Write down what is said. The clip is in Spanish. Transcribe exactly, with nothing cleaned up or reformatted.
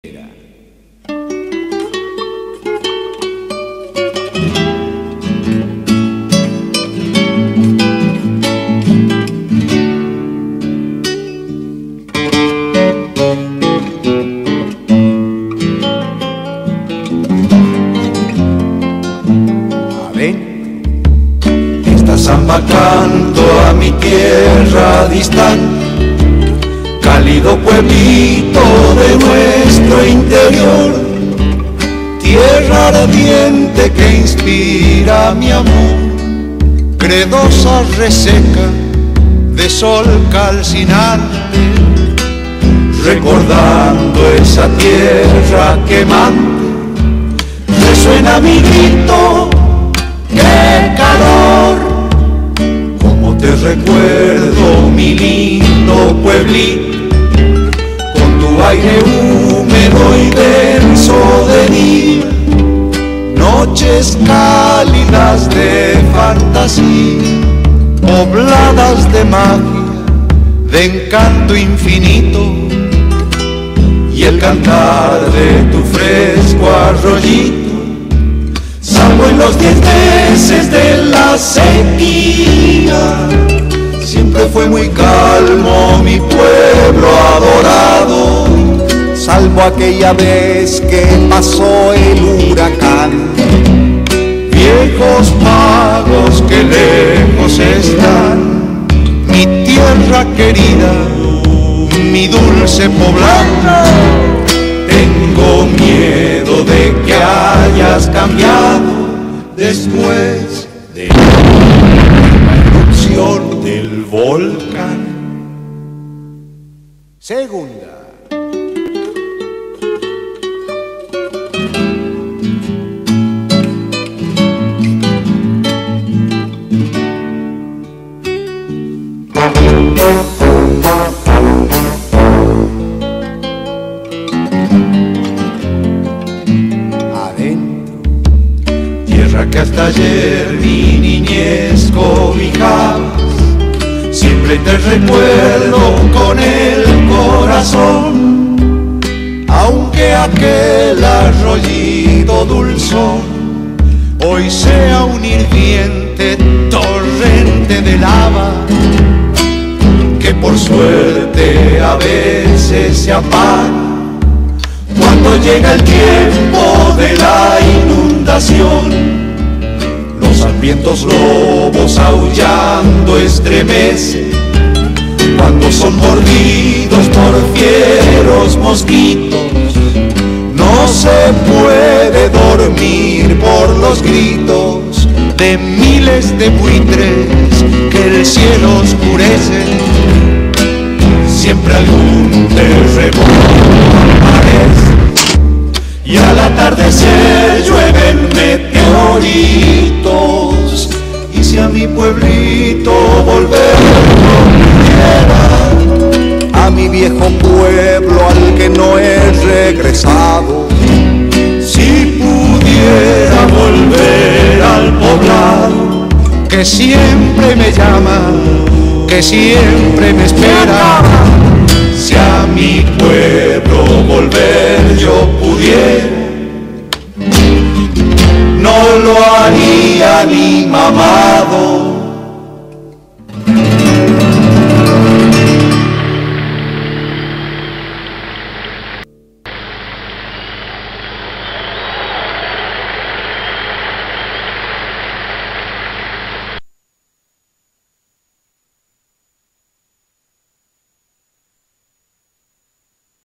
Esta samba canto a mi tierra distante, cálido pueblito de nuestro interior, tierra ardiente que inspira mi amor, credosa reseca de sol calcinante, recordando esa tierra quemante, resuena mi grito. ¡Qué calor! Como te recuerdo, mi lindo pueblito, con tu aire húmedo y denso de día, noches cálidas de fantasía, pobladas de magia, de encanto infinito, y el cantar de tu fresco arroyito. Salvo en los diez meses de la sequía, siempre fue muy calmo mi pueblo adorado, salvo aquella vez que pasó el huracán. Viejos magos que lejos están, mi tierra querida, mi dulce poblado, tengo miedo de que hayas cambiado después de la erupción del volcán. Segunda. Que hasta ayer mi niñez cobijabas, siempre te recuerdo con el corazón, aunque aquel arroyito dulzón hoy sea un hirviente torrente de lava, que por suerte a veces se apaga cuando llega el tiempo de la inundación. Los hambrientos lobos aullando estremecen cuando son mordidos por fieros mosquitos. No se puede dormir por los gritos de miles de buitres que el cielo oscurece. Siempre algún terremoto aparece y al atardecer llueven meteoritos. Y si a mi pueblito volver no pudiera, a mi viejo pueblo al que no he regresado, si pudiera volver al poblado que siempre me llama, que siempre me espera, si a mi pueblo volver yo pudiera, no lo haría ni mamado.